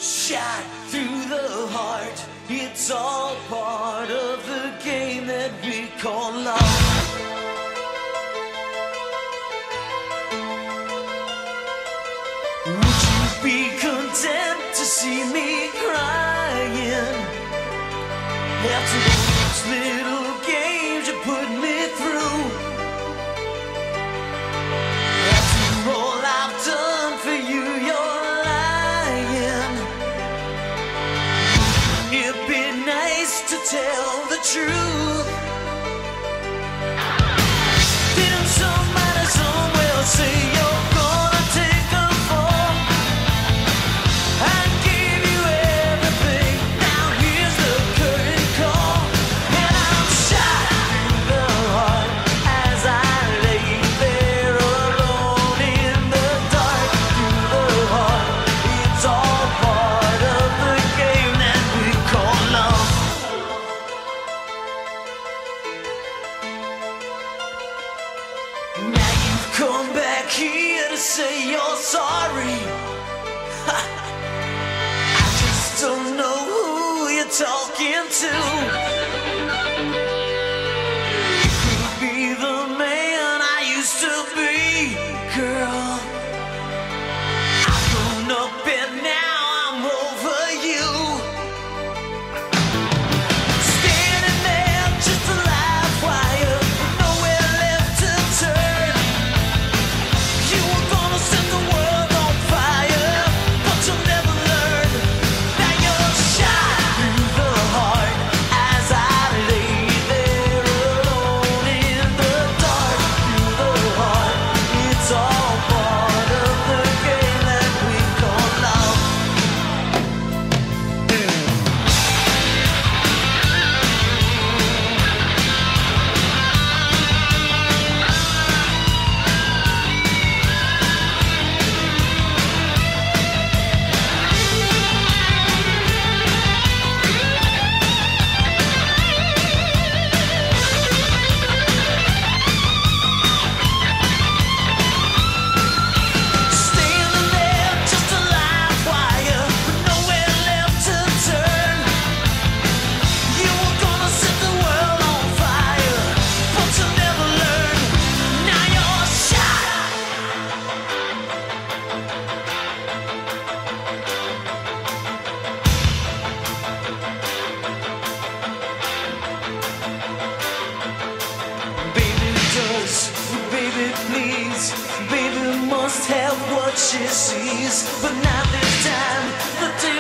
Shot through the heart, it's all part of the game that we call love. Would you be content to see me crying after those little games you put me through? After all I've done for you, you're lying. It'd be nice to tell the truth. Didn't somebody somewhere say you're gonna take a fall? I gave you everything, now here's the curtain call. And I'm shot through the heart as I lay there alone in the dark. Through the heart, it's all part of the game that we call love. Now you've come back here to say you're sorry. I just don't know who you're talking to. You could be the man I used to be, girl. I've grown up and now I'm over you. Standing there just a live wire, nowhere left to turn. You were gonna set the world on fire, but you'll never learn. Now you're shot through the heart as I lay there alone in the dark. Through the heart, it's all part of the game that we call love. Standing there just a live wire, with nowhere left to turn. You were gonna set the world on fire, but you'll never learn. Now you're shot. Baby does, baby please, baby must have what she sees, but not this time. The day